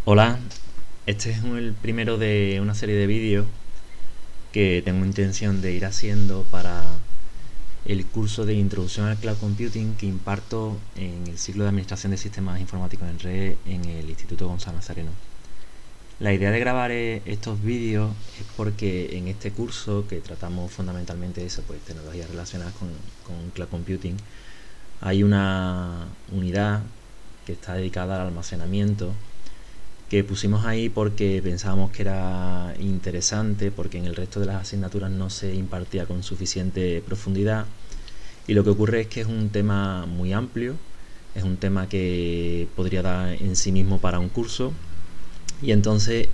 Hola, este es el primero de una serie de vídeos que tengo intención de ir haciendo para el curso de Introducción al Cloud Computing que imparto en el ciclo de Administración de Sistemas Informáticos en Red en el Instituto Gonzalo Nazareno. La idea de grabar estos vídeos es porque en este curso, que tratamos fundamentalmente eso, pues tecnologías relacionadas con Cloud Computing, hay una unidad que está dedicada al almacenamiento que pusimos ahí porque pensábamos que era interesante, porque en el resto de las asignaturas no se impartía con suficiente profundidad, y lo que ocurre es que es un tema muy amplio, es un tema que podría dar en sí mismo para un curso, y entonces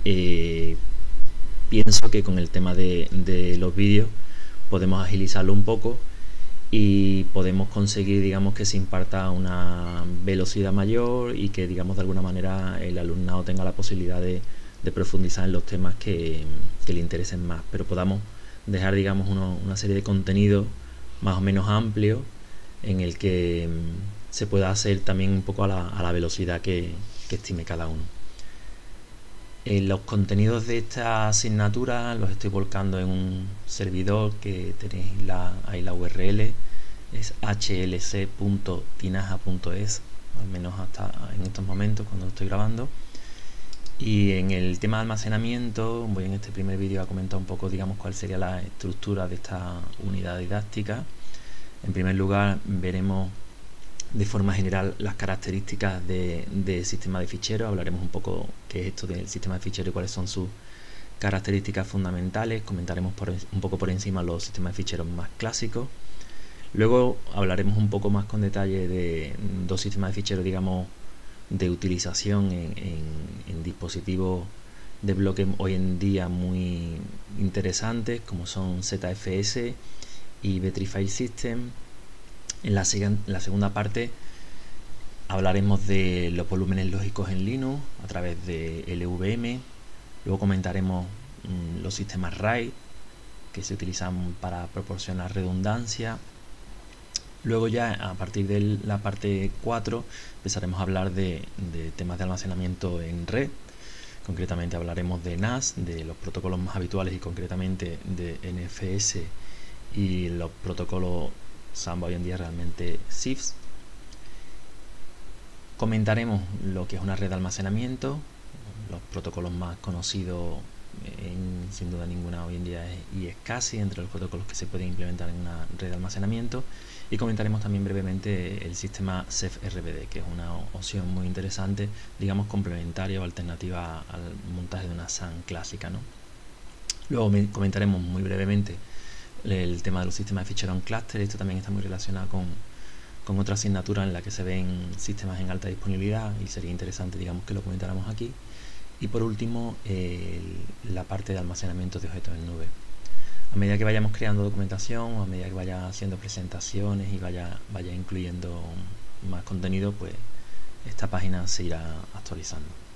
pienso que con el tema de los vídeos podemos agilizarlo un poco y podemos conseguir, digamos, que se imparta una velocidad mayor y que, digamos, de alguna manera el alumnado tenga la posibilidad de profundizar en los temas que le interesen más, pero podamos dejar, digamos, una serie de contenidos más o menos amplios en el que se pueda hacer también un poco a la velocidad que estime cada uno. Los contenidos de esta asignatura los estoy volcando en un servidor que tenéis ahí la URL, es hlc.tinaja.es, al menos hasta en estos momentos cuando estoy grabando. Y en el tema de almacenamiento voy en este primer vídeo a comentar un poco, digamos, cuál sería la estructura de esta unidad didáctica. En primer lugar veremos de forma general las características de sistema de ficheros, hablaremos un poco qué es esto del sistema de ficheros y cuáles son sus características fundamentales, comentaremos un poco por encima los sistemas de ficheros más clásicos. Luego hablaremos un poco más con detalle de dos sistemas de ficheros, digamos, de utilización en dispositivos de bloque hoy en día muy interesantes, como son ZFS y Battery File System. En la segunda parte hablaremos de los volúmenes lógicos en Linux a través de LVM. Luego comentaremos los sistemas RAID que se utilizan para proporcionar redundancia. Luego ya a partir de la parte 4 empezaremos a hablar de temas de almacenamiento en red. Concretamente hablaremos de NAS, de los protocolos más habituales y concretamente de NFS y los protocolos Samba hoy en día realmente CIFS. Comentaremos lo que es una red de almacenamiento, los protocolos más conocidos sin duda ninguna hoy en día es iSCSI, entre los protocolos que se pueden implementar en una red de almacenamiento, y comentaremos también brevemente el sistema Ceph-RBD, que es una opción muy interesante, digamos complementaria o alternativa al montaje de una SAN clásica, ¿no? Luego comentaremos muy brevemente el tema de los sistemas de fichero en clúster. Esto también está muy relacionado con otra asignatura en la que se ven sistemas en alta disponibilidad y sería interesante, digamos, que lo comentáramos aquí. Y por último, la parte de almacenamiento de objetos en nube. A medida que vayamos creando documentación, o a medida que vaya haciendo presentaciones y vaya incluyendo más contenido, pues esta página se irá actualizando.